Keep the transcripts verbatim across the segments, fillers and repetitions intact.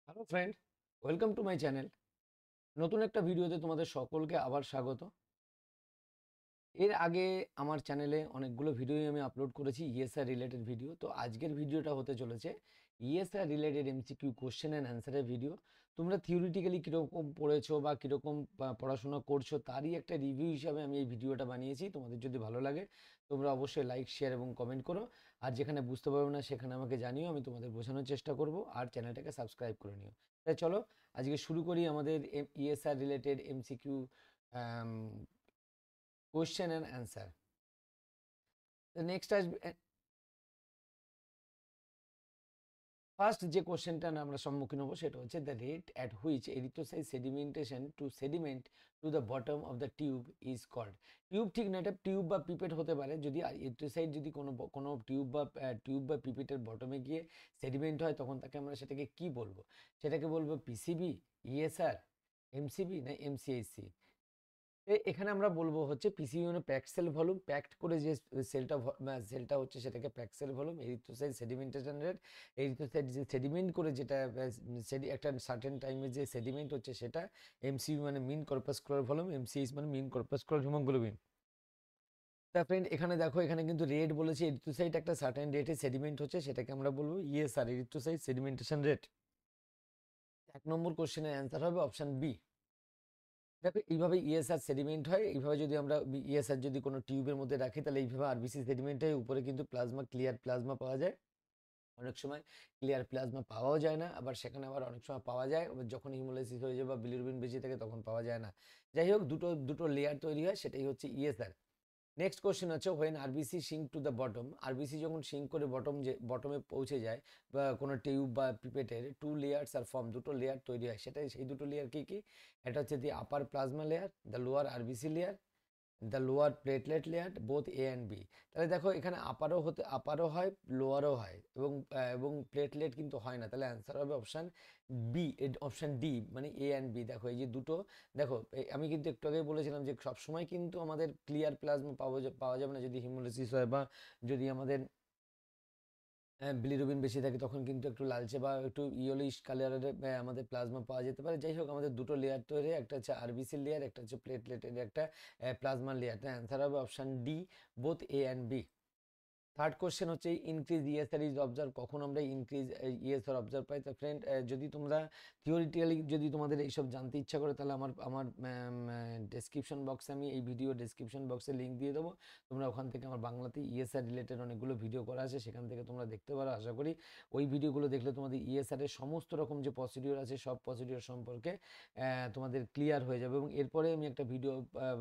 Hello friend, welcome to my channel. নতুন একটা ভিডিওতে তোমাদের সকলকে আবার স্বাগত। এর আগে আমার চ্যানেলে অনেকগুলো ভিডিওই আমি আপলোড করেছি ইএসআর রিলেটেড ভিডিও। তো আজকের ভিডিওটা হতে চলেছে ESR related MCQ question and অ্যান্সারের ভিডিও। তোমরা থিওরিটিক্যালি কীরকম পড়েছো বা কীরকম পড়াশোনা করছো তারই একটা রিভিউ হিসাবে আমি এই ভিডিওটা বানিয়েছি। তোমাদের যদি ভালো লাগে তোমরা অবশ্যই লাইক, শেয়ার এবং কমেন্ট করো। আর যেখানে বুঝতে পারবে না সেখানে আমাকে জানিও, আমি তোমাদের বোঝানোর চেষ্টা করব। আর চ্যানেলটাকে সাবস্ক্রাইব করে নিও। তাই চলো আজকে শুরু করি আমাদের ESR related MCQ question and answer. Next আসবে ফার্স্ট যে কোশ্চেনটা আমরা সম্মুখীন হবো সেটা হচ্ছে the rate at which erythrocyte sedimentation to sediment to the bottom of the tube is called. Tube ঠিক না, এটা টিউব বা পিপেট হতে পারে। যদি এরিথ্রোসাইট যদি কোনো কোনো টিউব বা টিউব বা পিপেটের বটমে গিয়ে সেডিমেন্ট হয় তখন তাকে আমরা সেটাকে কি বলবো? সেটাকে বলবো পিসিবি, ইএসআর, এমসিবি না এমসিএইচসি? এখানে আমরা বলবো হচ্ছে পিসিবি মানে প্যাক্ট সেল ভলিউম, প্যাক্ট করে যে সেলটা সেলটা হচ্ছে সেটাকে packed cell volume. Erythrocyte sedimentation rate, erythrocyte যে সেডিমেন্ট করে যেটা একটা সার্টেন টাইমে যে সেডিমেন্ট হচ্ছে সেটা। এমসিবি মানে মিন কর্পাসকুলার ভলিউম, এমসিএইচ মানে মিন কর্পাসকুলার হিমোগ্লোবিন। তা ফ্রেন্ড এখানে দেখো, এখানে কিন্তু রেট বলেছে, এরিথ্রোসাইট একটা সার্টেন রেটে সেডিমেন্ট হচ্ছে সেটাকে আমরা বলবো ইএসআর, এরিথ্রোসাইট সেডিমেন্টেশন রেট। এক নম্বর কোশ্চেনের অ্যান্সার হবে অপশন বি। দেখো এইভাবে ইএসআর সেডিমেন্ট হয়। এইভাবে যদি আমরা ইএসআর যদি কোনো টিউবের মধ্যে রাখি তাহলে এইভাবে আরবিসি সেডিমেন্ট হয়, উপরে কিন্তু প্লাজমা, ক্লিয়ার প্লাজমা পাওয়া যায়। অনেক সময় ক্লিয়ার প্লাজমা পাওয়াও যায় না, আবার সেখানে আবার অনেক সময় পাওয়া যায়, আবার যখন হিমোলাইসিস হয়ে যায় বা বিলিরুবিন বেশি থাকে তখন পাওয়া যায় না। যাই হোক, দুটো দুটো লেয়ার তৈরি হয়, সেটাই হচ্ছে ইএসআর। নেক্সট কোশ্চেন হচ্ছে when RBC sink to the bottom, RBC যখন সিঙ্ক করে বটম যে বটমে পৌঁছে যায় বা কোনো টিউব বা পিপেটের, টু লেয়ার্স আর ফর্ম, দুটো লেয়ার তৈরি হয়। সেটাই সেই দুটো লেয়ার কি কি? এটা হচ্ছে the upper plasma layer, the lower RBC layer, the lower platelet layer, both A and B. তাহলে দেখো এখানে আপারও হতে আপারও হয়, লোয়ারও হয়, এবং এবং প্লেটলেট কিন্তু হয় না। তাহলে অ্যান্সার হবে অপশান বি, অপশান ডি, মানে এ অ্যান্ড বি। দেখো এই যে দুটো, দেখো আমি কিন্তু একটু আগে বলেছিলাম যে সবসময় কিন্তু আমাদের ক্লিয়ার প্লাজমা পাওয়া পাওয়া যাবে না। যদি হিমোলিসিস হয় বা যদি আমাদের বিলিরুবিন বেশি থাকে তখন কিন্তু একটু লালচে বা একটু ইয়েলোইশ কালারের আমাদের প্লাজমা পাওয়া যেতে পারে। যাই হোক, আমাদের দুটো লেয়ার তৈরি, একটা হচ্ছে আরবিসি লেয়ার, একটা হচ্ছে প্লেটলেটের একটা প্লাজমা লেয়ার। তাই অ্যান্সার হবে option D, both A and B. Third question হচ্ছে ইনক্রিজ ইএসআর ইজ অবজার্ভ, কখন আমরা ইনক্রিজ ইএসআর অবজার্ভ পাই? তো ফ্রেন্ড যদি তোমরা থিওরিটিক্যালি যদি তোমাদের এইসব জানতে ইচ্ছা করে তাহলে আমার আমার ডেসক্রিপশন বক্সে আমি এই ভিডিও ডেসক্রিপশন বক্সে লিঙ্ক দিয়ে দেবো। তোমরা ওখান থেকে আমার বাংলাতে ইএসআর রিলেটেড অনেকগুলো ভিডিও করা আছে, সেখান থেকে তোমরা দেখতে পারো। আশা করি ওই ভিডিওগুলো দেখলে তোমাদের ইএসআর এর সমস্ত রকম যে প্রসিডিওর আছে সব প্রসিডিওর সম্পর্কে তোমাদের ক্লিয়ার হয়ে যাবে। এবং এরপরে আমি একটা ভিডিও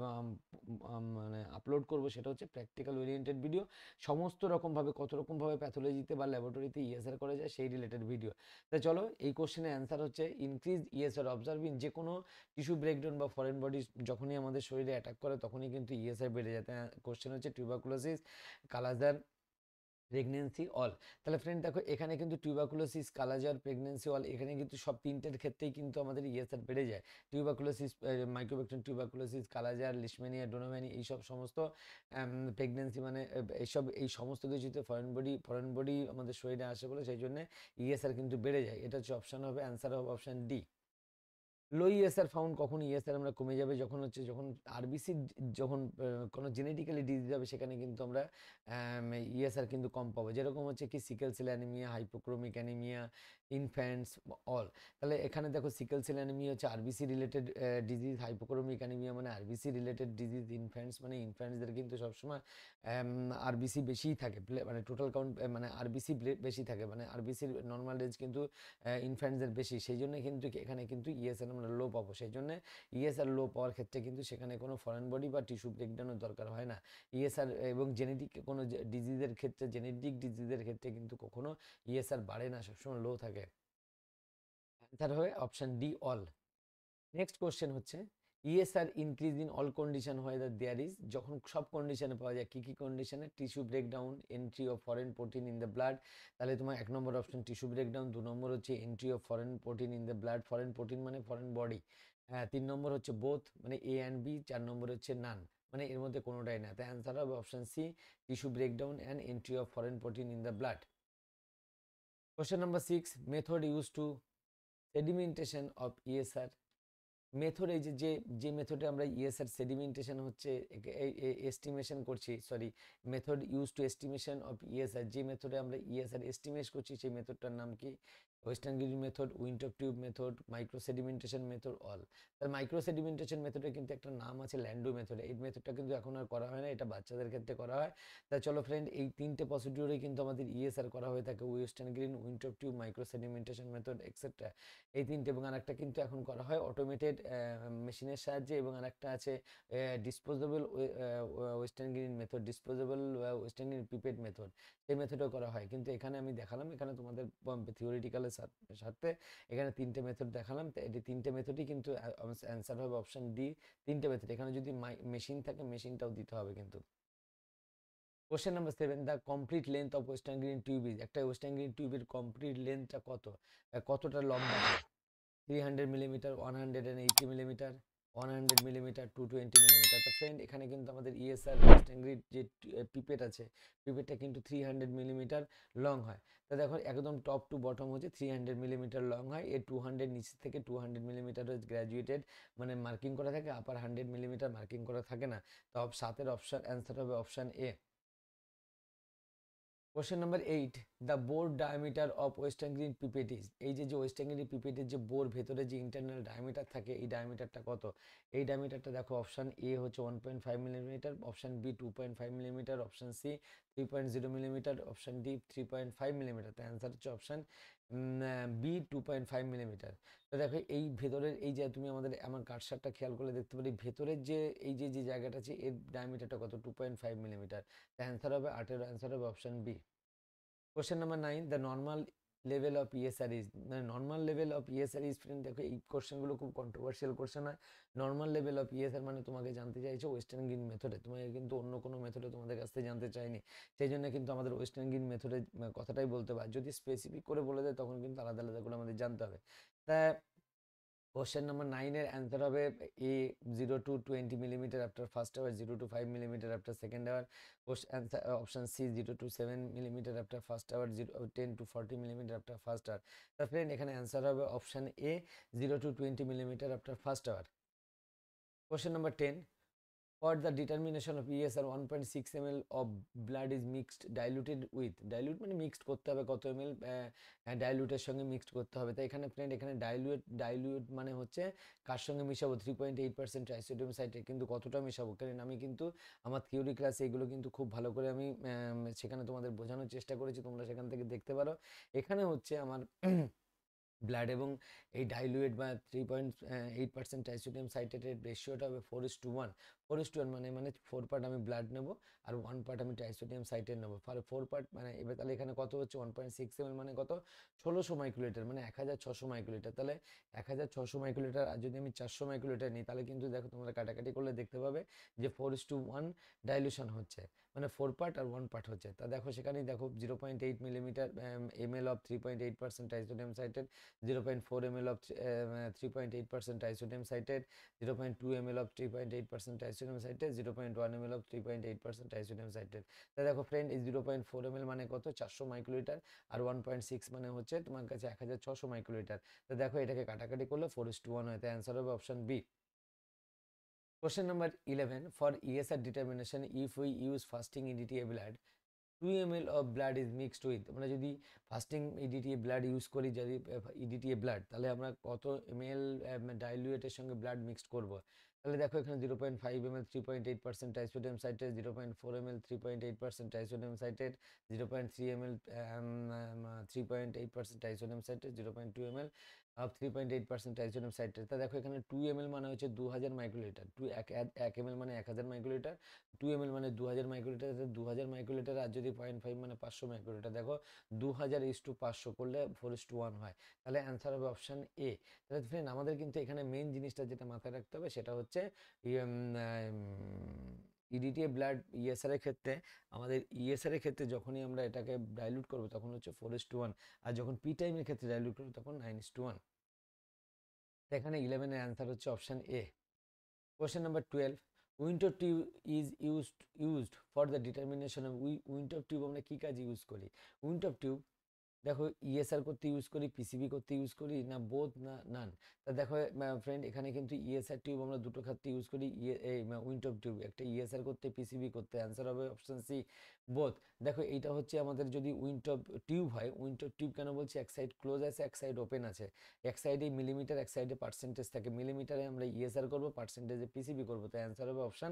মানে আপলোড করবো, সেটা হচ্ছে প্র্যাকটিক্যাল ওরিয়েন্টেড ভিডিও, সমস্ত রকমভাবে কত রকমভাবে প্যাথোলজিতে বা ল্যাবরেটরিতে ইএসআর করা যায় সেই রিলেটেড ভিডিও। তাই চলো, এই কোশ্চেনের অ্যান্সার হচ্ছে ইনক্রিজ ইএসআর অবজার্ভিং, যে কোনো টিস্যু ব্রেকডাউন বা ফরেন বডি যখনই আমাদের শরীরে অ্যাটাক করে তখনই কিন্তু ইএসআর বেড়ে যায়। কোশ্চেন হচ্ছে টিউবারকুলোসিস, কালাজার, প্রেগনেন্সি, অল। তাহলে ফ্রেন্ড দেখো এখানে কিন্তু টিউবারকুলোসিস, কালাজার, প্রেগনেন্সি, অল, এখানে কিন্তু সব তিনটের ক্ষেত্রেই কিন্তু আমাদের ইএসআর বেড়ে যায়। Tuberculosis, mycobacterium tuberculosis, kala-azar, leishmania, donovani, এইসব সমস্ত, প্রেগনেন্সি মানে এইসব এই সমস্ত কিছুতে ফরেন বডি ফরেন বডি আমাদের শরীরে আসে বলে সেই জন্য ইএসআর কিন্তু বেড়ে যায়। এটা হচ্ছে অপশান হবে, অ্যান্সার হবে option D. Low ESR found কখন ইএসআর আমরা কমে যাবে? যখন হচ্ছে যখন আরবিসি যখন কোনো জেনেটিক্যালি ডিজিজ হবে সেখানে কিন্তু আমরা ইএসআর কিন্তু কম পাবো। যেরকম হচ্ছে কি sickle cell anaemia, hypochromic anaemia, infants, all. তাহলে এখানে দেখো সিকেল সেল অ্যানিমিয়া হচ্ছে RBC related disease, hypochromic anaemia মানে আরবিসি রিলেটেড ডিজিজ, ইনফ্যান্টস মানে ইনফ্যান্টসদের কিন্তু সবসময় আরবিসি বেশিই থাকে, মানে টোটাল কাউন্ট মানে আরবিসি বেশি থাকে, মানে আরবিসির নর্মাল রেঞ্জ কিন্তু ইনফ্যান্টসদের বেশি। সেই জন্য কিন্তু এখানে কিন্তু ইএসআর আমরা লো পাবো। সেই জন্য ইএসআর লো পাওয়ার ক্ষেত্রে কিন্তু সেখানে কোনো ফরেন বডি বা টিস্যু ব্রেকডাউনের দরকার হয় না। ইএসআর এবং জেনেটিক কোনো ডিজিজের ক্ষেত্রে, জেনেটিক ডিজিজের ক্ষেত্রে কিন্তু কখনো ইএসআর বাড়ে না, সবসময় লো থাকে। অ্যান্সার হবে option D, all. Next question হচ্ছে ESR increase in all condition whether there is, যখন সব কন্ডিশনে পাওয়া যায়। কী কী কন্ডিশনে? Tissue breakdown, entry of foreign protein in the blood. তাহলে তোমার এক নম্বর অপশন টিস্যু ব্রেকডাউন, দু নম্বর হচ্ছে entry of foreign protein in the blood, foreign protein মানে ফরেন বডি, হ্যাঁ, তিন নম্বর হচ্ছে বোথ মানে এ অ্যান্ড বি, চার নম্বর হচ্ছে নান মানে এর মধ্যে কোনোটাই না। তাই অ্যান্সার হবে option C, tissue breakdown and entry of foreign protein in the blood. Question number six, method use to sedimentation of ESR method, এই যে যে যে মেথডে আমরা ইএসআর সেডিমেন্টেশন হচ্ছে এস্টিমেশন করছি, sorry method use to estimation of ESR, যে মেথডে আমরা ইএসআর এস্টিমেট করছি সেই মেথডটার নাম কি? Westergren method, Wintrobe tube method, micro sedimentation method, all. তার মাইক্রো সেডিমেন্টেশন মেথডে কিন্তু একটা নাম আছে ল্যান্ডো মেথড, এই মেথডটা কিন্তু এখন আর করা হয় না, এটা বাচ্চাদের ক্ষেত্রে করা হয়। তা চলো ফ্রেন্ড, এই তিনটে প্রসিডিউরে কিন্তু আমাদের ইএসআর করা হয়ে থাকে, Westergren, Wintrobe tube, micro sedimentation method etcetera, এই তিনটে। এবং আরেকটা কিন্তু এখন করা হয় অটোমেটেড মেশিনের সাহায্যে, এবং আরেকটা আছে disposable Westergren method, disposable Westergren pipette method, এই মেথডও করা হয়। কিন্তু এখানে আমি দেখালাম, এখানে তোমাদের থিওরিটিক্যালের সাথে এখানে তিনটে মেথড দেখালাম, তো এই তিনটে মেথডই কিন্তু অ্যান্সার হবে অপশন ডি, তিনটে মেথড। এখানে যদি মেশিন থাকে মেশিনটাও দিতে হবে কিন্তু। Question number seven, the complete length of Westergren tube is, একটা ওয়েস্টার্ন গ্রিন টিউবের কমপ্লিট লেন্থটা কত, কতটা লম্বা? Three hundred millimetre, one hundred eighty millimetre, one hundred millimetre, two twenty millimetre. তো ফ্রেন্ড এখানে কিন্তু আমাদের ইএসআর ওয়েস্টার্ন গ্রিড যে পিপেট আছে, পিপেটটা কিন্তু থ্রি হান্ড্রেড মিলিমিটার লং হয়। তো দেখো একদম টপ টু বটম হচ্ছে থ্রি হান্ড্রেড মিলিমিটার লং হয়, এর টু হান্ড্রেড নিচে থেকে টু হান্ড্রেড মিলিমিটার গ্র্যাজুয়েটেড মানে মার্কিং করা থাকে, আপার হান্ড্রেড মিলিমিটার মার্কিং করা থাকে না। তো সাতের অপশান অ্যান্সার হবে option A. Question number eight, the bore diameter of Westergren pipette is, এই যে যে ওয়েস্টার্ন গ্রিন পিপেটের যে বোর ভেতরে যে ইন্টারনাল ডায়ামিটার থাকে, এই ডায়ামিটারটা কত? এই ডায়ামিটারটা দেখো অপশান এ হচ্ছে one point five millimetre, option B two point five millimetre, option C three point zero millimetre, option D three point five millimetre. তো অ্যান্সার হচ্ছে option B two point five millimetre. তো দেখো এই ভেতরের এই যে তুমি আমাদের আমার কাটসারটা খেয়াল করলে দেখতে পারি ভেতরের যে এই যে যে জায়গাটা আছে এর ডায়ামিটারটা কত? Two point five millimetre. তো অ্যান্সার হবে আটের অ্যান্সার হবে option B. Question number nine, the normal level of ESR is, মানে normal level of ESR is, friend দেখো এই কোশ্চেনগুলো খুব কন্ট্রোভার্সিয়াল কোশ্চেন হয়। নর্মাল লেভেল অফ ইএসআর মানে তোমাকে জানতে চাইছো ওয়েস্টার্ন গ্রিন মেথডে, তোমাকে কিন্তু অন্য কোনো মেথডে তোমাদের কাছ থেকে জানতে চাইনি, সেই জন্য কিন্তু আমাদের ওয়েস্টার্ন গ্রিন মেথডের কথাটাই বলতে পারে। যদি স্পেসিফিক করে বলে দেয় তখন কিন্তু আলাদা আলাদা করে আমাদের জানতে হবে। তা কোশ্চেন নাম্বার নাইনের অ্যান্সার হবে A zero to twenty millimetre after first hour, zero to five millimetre after second hour. Answer option C zero to seven millimetre after first hour, zero ten to forty millimetre after first hour. তা friend এখানে answer হবে option A zero to twenty millimetre after first hour. Question number ten, for the determination of E S R one point six milliliters of blood is mixed diluted with, dilute মানে mixed করতে হবে কত ML ডাইলুটের সঙ্গে mixed করতে হবে। তাই এখানে friend এখানে ডাইলুট ডাইলুট মানে হচ্ছে কার সঙ্গে মিশাবো? Three point eight percent trisodium citrate, কিন্তু কতটা মিশাবো? কারণ আমি কিন্তু আমার থিওরি ক্লাসে এগুলো কিন্তু খুব ভালো করে আমি সেখানে তোমাদের বোঝানোর চেষ্টা করেছি, তোমরা সেখান থেকে দেখতে পারো। এখানে হচ্ছে আমার ব্লাড এবং এই ডাইলুয়েট বা three point eight percent trisodium সাইট্রেটের রেশিওটা হবে four is to one, four is to one মানে মানে ফোর পার্ট আমি ব্লাড নেবো আর ওয়ান পার্ট আমি ট্রাইসোডিয়াম সাইট্রেট নেবো, ফলে ফোর পার্ট মানে এবার তাহলে এখানে কত হচ্ছে? One point six M L মানে কত? ষোলোশো মাইক্রোলিটার, মানে এক হাজার ছশো মাইক্রোলিটার। তাহলে এক হাজার ছশো মাইক্রোলিটার আর যদি আমি চারশো মাইক্রোলিটার নিই তাহলে কিন্তু দেখো তোমরা কাটাকাটি করলে দেখতে পাবে যে four is to one dilution হচ্ছে, মানে ফোর পার্ট আর ওয়ান পার্ট হচ্ছে। তা দেখো সেখানেই দেখো zero point eight millimetre M L of three point eight percent trisodium citrate, zero point four milliliters of uh, three point eight percent isodium citrate, zero point two milliliters of three point eight percent isodium citrate, zero point one milliliters of three point eight percent isodium citrate। তা দেখো friend এই zero point four M L মানে কত? চারশো microlitre, আর one point six মানে হচ্ছে তোমার কাছে এক হাজার ছশো মাইক্রোলিটার। তো দেখো এটাকে কাটাকাটি করলে ফোর ইস টু ওয়ান হয়, তাই অ্যান্সার হবে option B. Question number eleven, for E S R determination if we use fasting E D T A blood, two M L of blood is mixed with, আমরা যদি fasting EDTA blood use করি, যদি EDTA blood, তাহলে আমরা কত M L ডাইলুয়েটের সঙ্গে blood mixed করব? তাহলে দেখো এখানে zero point five M L three point eight percent trisodium citrate, zero point four M L three point eight percent trisodium citrate, zero point three M L three point eight percent trisodium citrate, zero point two M L of three point eight percent trisodium citrate. তা দেখো এখানে two M L মানে হচ্ছে দু হাজার microlitre, two এক এক M L মানে এক হাজার মাইক্রোলিটার, টু এম এল মানে দু হাজার মাইক্রোলিটার, দু হাজার মাইক্রোলিটার আর যদি পয়েন্ট ফাইভ মানে পাঁচশো মাইক্রোলিটার, দেখো দু হাজার ইস টু পাঁচশো করলে ফোর ইস টু ওয়ান হয়, তাহলে অ্যান্সার হবে অপশান এ। তাহলে ফ্রেন্ড আমাদের কিন্তু এখানে মেন জিনিসটা যেটা মাথায় রাখতে হবে সেটা হচ্ছে ইডিটিএ ব্লাড ইএসআর এর ক্ষেত্রে, আমাদের ইএসআর এর ক্ষেত্রে যখনই আমরা এটাকে ডাইলুট করবো তখন হচ্ছে ফোর ইস টু ওয়ান, আর যখন পি টাইমের ক্ষেত্রে ডাইলুট করবো তখন নাইন ইস টু ওয়ান। এখানে ইলেভেনের অ্যান্সার হচ্ছে option A. Question number twelve, Wintrobe tube is used used for the determination of Wintrobe tube আমরা কী কাজে ইউজ করি? উইন্টার টিউব দেখো ইএসআর করতে ইউজ করি, পিসিবি করতে ইউজ করি, না বোথ, না নান। তা দেখো ফ্রেন্ড, এখানে কিন্তু ইএসআর টিউব আমরা দুটো ক্ষেত্রে ইউজ করি, এই উইন্ডপ টিউব, একটা ইএসআর করতে, পিসিবি করতে। অ্যান্সার হবে অপশন সি, বোথ। দেখো এইটা হচ্ছে আমাদের যদি উইন্ডপ টিউব হয়, উইন্ডপ টিউব কেন বলছি, এক সাইড ক্লোজ আছে, এক সাইড ওপেন আছে, এক সাইডে মিলিমিটার, এক সাইডে পার্সেন্টেজ থাকে, মিলিমিটারে আমরা ইএসআর করবো, পার্সেন্টেজে পিসিবি করবো। তো অ্যান্সার হবে option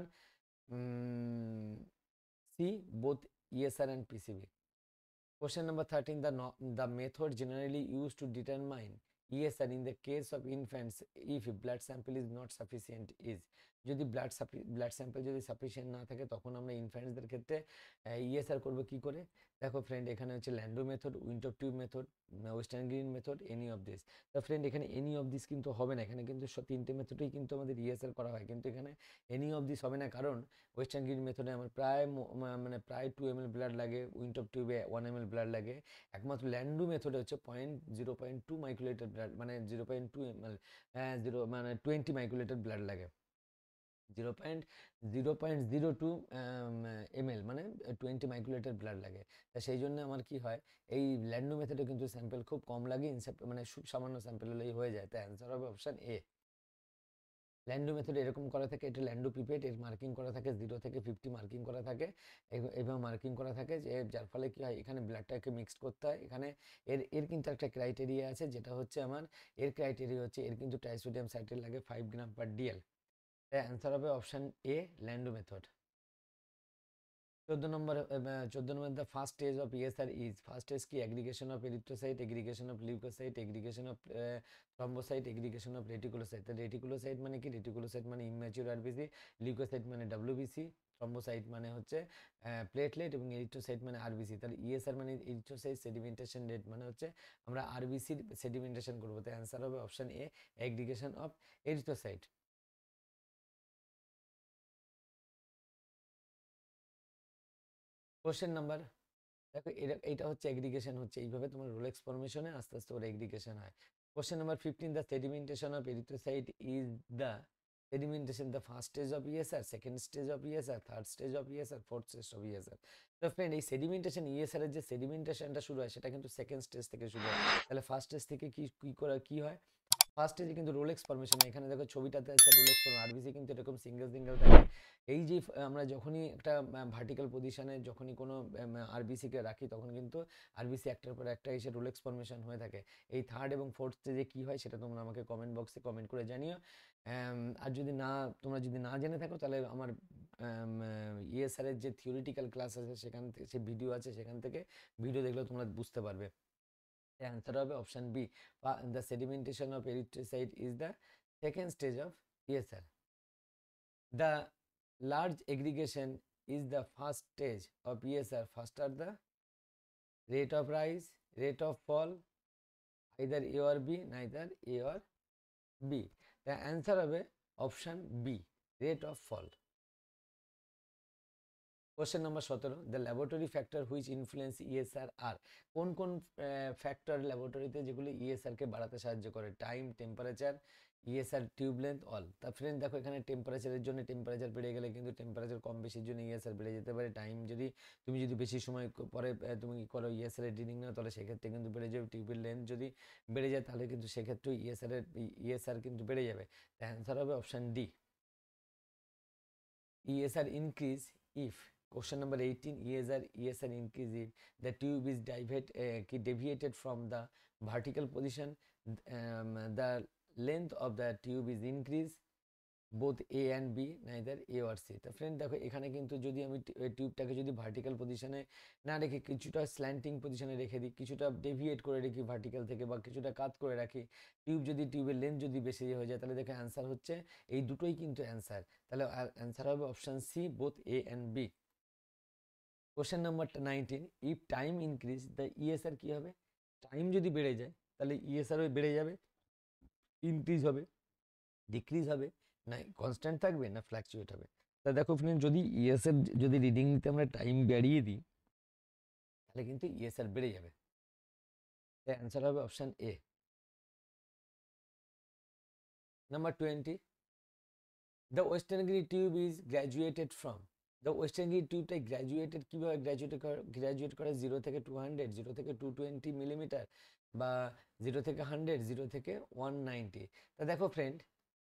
C, both ESR and PCV. Question number thirteen. The, no, the method generally used to determine E S R in the case of infants if blood sample is not sufficient is, যদি blood blood sample যদি sufficient না থাকে তখন আমরা ইনফ্যান্টসদের ক্ষেত্রে ESR করবো কি করে। দেখো ফ্রেন্ড, এখানে হচ্ছে Landau method, Wintrobe tube method, Westergren method, any of this. তো ফ্রেন্ড, এখানে এনি অফ দিস কিন্তু হবে না, এখানে কিন্তু তিনটে মেথডেই কিন্তু আমাদের ইএসআর করা হয়, কিন্তু এখানে এনি অফ দিস হবে না, কারণ ওয়েস্টার্ন গ্রিন মেথডে আমার প্রায় মানে প্রায় টু এম এল ব্লাড লাগে, উইন্টপ টিউবে ওয়ান এম এল ব্লাড লাগে, একমাত্র ল্যান্ডো মেথডে হচ্ছে point zero point two microlitre blood, মানে zero point two M L, zero মানে টোয়েন্টি মাইক্রোলিটার ব্লাড লাগে, zero point zero point zero two M L মানে টোয়েন্টি মাইক্রোলিটার ব্লাড লাগে। তা সেই জন্য আমার কি হয়, এই ল্যান্ডো মেথডে কিন্তু স্যাম্পল খুব কম লাগে, মানে খুব সামান্য স্যাম্পল হলেই হয়ে যায়। তাই অ্যান্সার হবে অপশন এ। ল্যান্ডো মেথডে এরকম করা থাকে, এটা ল্যান্ডো পিপেট, এর মার্কিং করা থাকে জিরো থেকে ফিফটি মার্কিং করা থাকে, এইভাবে মার্কিং করা থাকে, যে যার ফলে কি হয়, এখানে ব্লাডটাকে মিক্সড করতে হয়। এখানে এর এর কিন্তু একটা ক্রাইটেরিয়া আছে, যেটা হচ্ছে আমার এর ক্রাইটেরিয়া হচ্ছে এর কিন্তু ট্রাইসোডিয়াম সাইট্রেট লাগে ফাইভ গ্রাম পার ডিএল। তাই অ্যান্সার হবে অপশন এ, ল্যান্ডো মেথড। চোদ্দ নম্বর চোদ্দ নম্বর the first stage of ESR is, first stage কি, aggregation of erythrocyte, aggregation of leukocyte, aggregation of thrombocyte, aggregation of reticulocyte. তো reticulocyte মানে কি, রেটিকুলোসাইট মানে ইম্যাচিউর আরবিসি, লিউকোসাইট মানে ডাব্লিউবিসি, থ্রম্বোসাইট মানে হচ্ছে প্লেটলেট, এবং এরিথ্রোসাইট মানে আরবিসি। তাহলে ইএসআর মানে এরিথ্রোসাইট সেডিমেন্টেশন রেট, মানে হচ্ছে আমরা আরবিসির সেডিমেন্টেশন করবো। তাই অ্যান্সার হবে option A, aggregation of erythrocyte. Question number, দেখো এটা এটা হচ্ছে এগ্রিগেশন, হচ্ছে এইভাবে তোমার রোলেক্স ফরমেশনে আস্তে আস্তে ওর এগ্রিগেশন হয়। Question number fifteen, the sedimentation of erythrocyte is the sedimentation the first stage of ESR, second stage of ESR, third stage of ESR, fourth stage of ESR. তো ফ্রেন্ড, এই সেডিমেন্টেশন ইএসআর এর যে সেডিমেন্টেশনটা শুরু হয় সেটা কিন্তু second stage থেকে শুরু হয়। তাহলে ফার্স্ট স্টেজ থেকে কি কি করে কি হয়, ফার্স্ট স্টেজে কিন্তু রোলেক্স ফরমেশন, এখানে দেখো ছবিটাতে আছে রোলেক্স ফরমেশন, আরবিসি কিন্তু এরকম সিঙ্গেল সিঙ্গেল থাকে। এই যে আমরা যখনই একটা ভার্টিক্যাল পজিশনে যখনই কোনো আরবিসিকে রাখি, তখন কিন্তু আরবিসি একটার পর একটা এসে রোলেক্স ফরমেশন হয়ে থাকে। এই থার্ড এবং ফোর্থ স্টেজে কী হয় সেটা তোমরা আমাকে কমেন্ট বক্সে কমেন্ট করে জানিও। আর যদি না তোমরা যদি না জেনে থাকো, তাহলে আমার ইএসআর এর যে থিওরিটিক্যাল ক্লাস আছে সেখান থেকে, সে ভিডিও আছে, সেখান থেকে ভিডিও দেখলে তোমরা বুঝতে পারবে। অ্যান্সার হবে option B, the sedimentation of erythrocyte is the second stage of E S R. The large aggregation is the first stage of E S R. First are the rate of rise, rate of fall, either A or B, neither A or B. The answer হবে option B, rate of fall. Question number সতেরো, the laboratory factor which influence ESR আর, কোন কোন factor ল্যাবরেটরিতে যেগুলো ইএসআরকে বাড়াতে সাহায্য করে, time, temperature, ESR tube length, all. তা ফ্রেন্ড দেখো, এখানে টেম্পারেচারের জন্য টেম্পারেচার বেড়ে গেলে কিন্তু টেম্পারেচার কম বেশির জন্য ইএসআর বেড়ে যেতে পারে। টাইম যদি তুমি যদি বেশি সময় পরে তুমি করো ইএসআর এর রিডিং নাও, তাহলে সেক্ষেত্রে কিন্তু বেড়ে যাবে। টিউবের লেন্থ যদি বেড়ে যায় তাহলে কিন্তু সেক্ষেত্রেও ইএসআর এর ইএসআর কিন্তু বেড়ে যাবে। অ্যান্সার হবে option D, ESR increase if. Question number eighteen, E S R, E S R increase if the tube is divert, uh, deviated from the vertical position, um, the length of the tube is increased, both A and B, neither A or C. তো friend দেখো, এখানে কিন্তু যদি আমি টিউবটাকে যদি vertical পজিশনে না রেখে কিছুটা স্ল্যান্টিং পজিশনে রেখে দিই, কিছুটা ডেভিয়েট করে রাখি ভার্টিক্যাল থেকে, বা কিছুটা কাত করে রাখি, টিউব যদি টিউবের লেন্থ যদি বেশি হয়ে যায়, তাহলে দেখো অ্যান্সার হচ্ছে এই দুটোই কিন্তু অ্যান্সার। তাহলে অ্যান্সার হবে option C, both A and B. Question number nineteen, if time increase the ESR কী হবে, টাইম যদি বেড়ে যায় তাহলে ইএসআরও বেড়ে যাবে, ইনক্রিজ হবে, ডিক্রিজ হবে, না কনস্ট্যান্ট থাকবে, না ফ্ল্যাকচুয়েট হবে। তা দেখো ফ্রেন্ড, যদি ইএসআর যদি রিডিং নিতে আমরা টাইম বাড়িয়ে দিই, তাহলে কিন্তু ইএসআর বেড়ে যাবে। তাই অ্যান্সার হবে option A. Number twenty, the Westergren tube is graduated from, the Westergren টিউবটা গ্র্যাজুয়েটেড কীভাবে গ্র্যাজুয়েট গ্র্যাজুয়েট করে জিরো থেকে টু হান্ড্রেড জিরো থেকে টু টোয়েন্টি মিলিমিটার বা জিরো থেকে হান্ড্রেড জিরো থেকে ওয়ান নাইনটি। তা দেখো friend,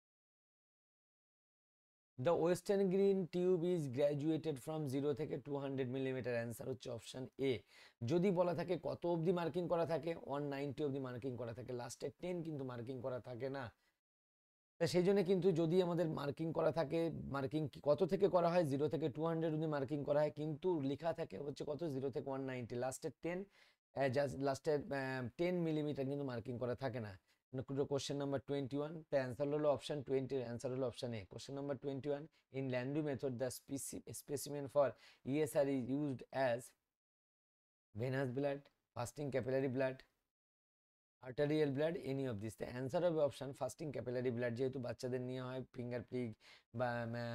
the Westergren tube is graduated from zero থেকে টু হান্ড্রেড মিলিমিটার। অ্যান্সার হচ্ছে অপশান এ। যদি বলা থাকে কত অবধি মার্কিং করা থাকে, ওয়ান নাইনটি অবধি মার্কিং করা থাকে, লাস্টের টেন কিন্তু মার্কিং করা থাকে না। তা সেই জন্য কিন্তু যদি আমাদের মার্কিং করা থাকে, মার্কিং কত থেকে করা হয়, জিরো থেকে টু হান্ড্রেড অবধি মার্কিং করা হয়, কিন্তু লেখা থাকে হচ্ছে কত, জিরো থেকে ওয়ান নাইনটি, লাস্টের টেন জাস্ট লাস্টের টেন মিলিমিটার কিন্তু মার্কিং করা থাকে না। Question number twenty one, the answer হলো অপশন টোয়েন্টি, অ্যান্সার হলো option A. Question number twenty one, in Landu method the specimen for E S R is used as venous blood, fasting capillary blood, arterial blood, any of this. The answer হবে option fasting capillary blood, যেহেতু বাচ্চাদের নিয়ে হয় finger prick বা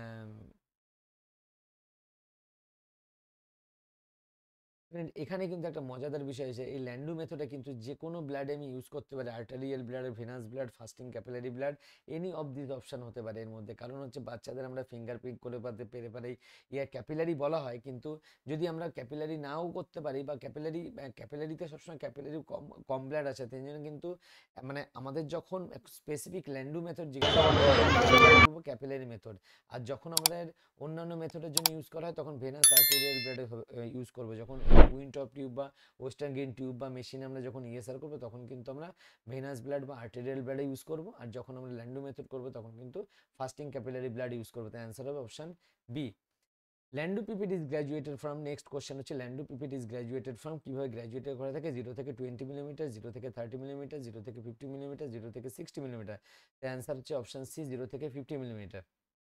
এখানে কিন্তু একটা মজাদার বিষয় আছে, এই ল্যান্ডু মেথডে কিন্তু যে কোনো ব্লাড আমি ইউজ করতে পারি, arterial blood, venous blood, fasting capillary blood, any of this option হতে পারে এর মধ্যে। কারণ হচ্ছে বাচ্চাদের আমরা ফিঙ্গার প্রিক করে পাতে পেরে পারি, ইয়া ক্যাপিলারি বলা হয়, কিন্তু যদি আমরা ক্যাপিলারি নাও করতে পারি বা ক্যাপিলারি ক্যাপিলারিতে সবসময় ক্যাপিলারি কম কম ব্লাড আছে, সেই জন্য কিন্তু মানে আমাদের যখন স্পেসিফিক ল্যান্ডু মেথড জিজ্ঞাসা করবো ক্যাপিলারি মেথড, আর যখন আমাদের অন্যান্য মেথডের জন্য ইউজ করা হয় তখন ভেনাস আর্টেরিয়াল ব্লাড ইউজ করবো। যখন উইন্ড অফ টিউব বা ওয়েস্টার্ন গ্রিন টিউব বা মেশিনে আমরা যখন ইএসআর করবো তখন কিন্তু আমরা ভেনাস ব্লাড বা আর্টেরিয়াল ব্লাড ইউজ করবো, আর যখন আমরা ল্যান্ডু মেথড করবো তখন কিন্তু ফাস্টিং ক্যাপিলারি ব্লাড ইউজ করবো। তাই অ্যান্সার হবে option B. Landau pipette is graduated from, next question হচ্ছে Landau pipette is graduated from, কীভাবে গ্র্যাজুয়েটেড করা থাকে, জিরো থেকে টোয়েন্টি মিলিমিটার, জিরো থেকে থার্টি মিলিমিটার, জিরো থেকে ফিফটি মিলিমিটার, জিরো থেকে সিক্সটি মিলিমিটার। তাই অ্যান্সার হচ্ছে অপশন সি, জিরো থেকে fifty millimetre.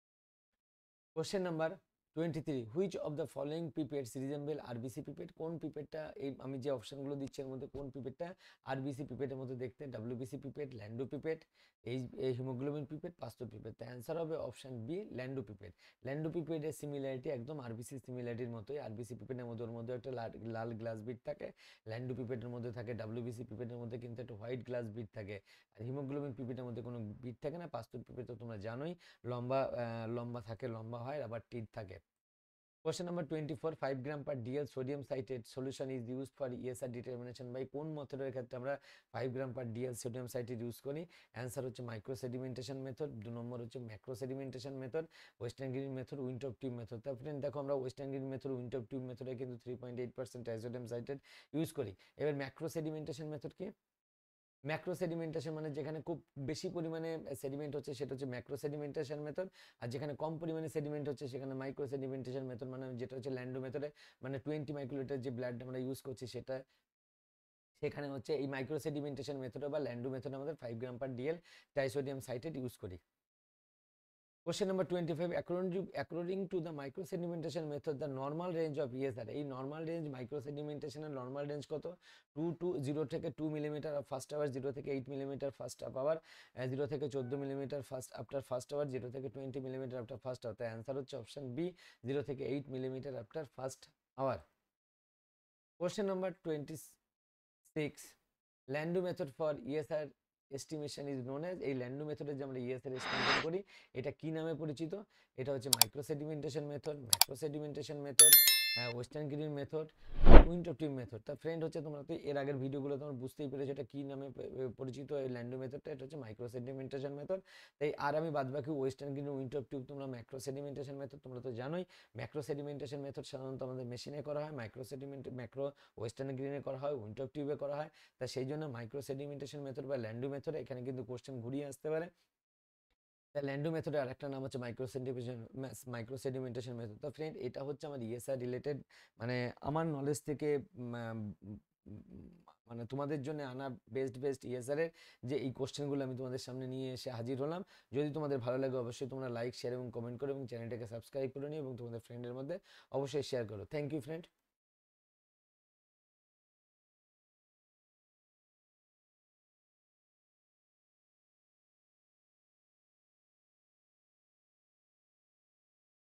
Question number twenty three, which of the following pipettes resemble RBC pipette? কোন পিপেটটা, এই আমি যে অপশনগুলো দিচ্ছি এর মধ্যে কোন পিপেটটা আরবিসি পিপেটের মধ্যে দেখতে? ডাব্লিউবিসি পিপেট, ল্যান্ডু পিপেট, এই হিমোগ্লোবিন পিপেট, পাস্তুর পিপেট। তাই অ্যান্সার হবে option B, Landau pipette. Landau পিপেটের সিমিলারিটি একদম আরবিসি সিমিলারিটির মতোই। আরবিসি পিপেটের মধ্যে ওর মধ্যে একটা লাল গ্লাস বিট থাকে, ল্যান্ডু পিপেটের মধ্যে থাকে, ডাব্লিউবিসি পিপেটের মধ্যে কিন্তু একটা হোয়াইট গ্লাস বিট থাকে, আর হিমোগ্লোবিন পিপেটের মধ্যে কোনো বিট থাকে না। পাস্তুর পিপেট তো তোমরা জানোই লম্বা লম্বা থাকে, লম্বা হয়, আবার টিথ থাকে। Question number twenty-four, five gram per dl sodium citrate solution is used for E S R determination by কোন মেথডের ক্ষেত্রে আমরা five gram per DL sodium citrate use করি? অ্যান্সার হচ্ছে মাইক্রো সেডিমেন্টেশন মেথড, দু নম্বর হচ্ছে macro sedimentation method, Westergren method, Wintrobe tube method. তার ফ্রেন্ড দেখো আমরা Westergren method, Wintrobe tube মেথডে কিন্তু three point eight percent sodium citrate use করি। এবার ম্যাক্রো সেডিমেন্টেশন মেথড কি? ম্যাক্রো সেডিমেন্টেশন মানে যেখানে খুব বেশি পরিমাণে সেডিমেন্ট হচ্ছে সেটা হচ্ছে ম্যাক্রো সেডিমেন্টেশন মেথড, আর যেখানে কম পরিমাণে সেডিমেন্ট হচ্ছে সেখানে মাইক্রো সেডিমেন্টেশন মেথড, মানে যেটা হচ্ছে ল্যান্ডো মেথডে মানে টোয়েন্টি মাইক্রোলিটার যে ব্লাড আমরা ইউজ করছি সেটা, সেখানে হচ্ছে এই মাইক্রো সেডিমেন্টেশন মেথডে বা ল্যান্ডো মেথডে আমাদের five gram per DL disodium citrate use করি। Question number twenty-five, according to, according to the microsedimentation method, the normal range of E S R, এই normal range microsedimentation এর normal range কত? Two two zero থেকে two millimetre first hour, zero থেকে eight millimetre first hour, zero থেকে চোদ্দো millimetre first after first hour, zero থেকে twenty millimetre after first hour. তাই answer হচ্ছে অপশন বি, জিরো থেকে eight millimetre after first hour. Question number twenty six, Landau method for ESR estimation is known as, এই Landau মেথডে যে আমরা ESR estimation করি এটা কি নামে পরিচিত? এটা হচ্ছে micro sedimentation method, macro sedimentation method, Westergren method, Wintrobe tube method. তা ফ্রেন্ড হচ্ছে তোমরা তো এর আগের ভিডিওগুলো তোমরা বুঝতেই পেরেছো এটা কি নামে পরিচিত, এই ল্যান্ডু মেথডটা, এটা হচ্ছে মাইক্রো সেডিমেন্টেশন মেথড। তাই আর আমি বাদবাকি Westergren, Wintrobe tube, তোমরা ম্যাক্রো সেডিমেন্টেশন মেথড তোমরা তো জানোই। ম্যাক্রো সেডিমেন্টেশন মেথড সাধারণত আমাদের মেশিনে করা হয়, মাইক্রো সেডিমেন্ট ম্যাক্রো ওয়েস্টার্ন গ্রিনে করা হয়, উইন্ড অফ টিউবে করা হয়। তা সেই জন্য মাইক্রো সেডিমেন্টেশন মেথড বা ল্যান্ডু মেথড এখানে কিন্তু কোশ্চেন ঘুরিয়ে আসতে পারে। তা ল্যান্ডু মেথডের আরেকটা নাম হচ্ছে micro sedimentation micro sedimentation method. তো ফ্রেন্ড এটা হচ্ছে আমার ইএসআর রিলেটেড, মানে আমার নলেজ থেকে মানে তোমাদের জন্য আনা বেস্ট বেস্ট ইএসআর এর যে এই কোশ্চেনগুলো আমি তোমাদের সামনে নিয়ে এসে হাজির হলাম। যদি তোমাদের ভালো লাগে অবশ্যই তোমরা লাইক, শেয়ার এবং কমেন্ট করো এবং চ্যানেলটাকে সাবস্ক্রাইব করে নিও এবং তোমাদের ফ্রেন্ডের মধ্যে অবশ্যই শেয়ার করো। Thank you friend.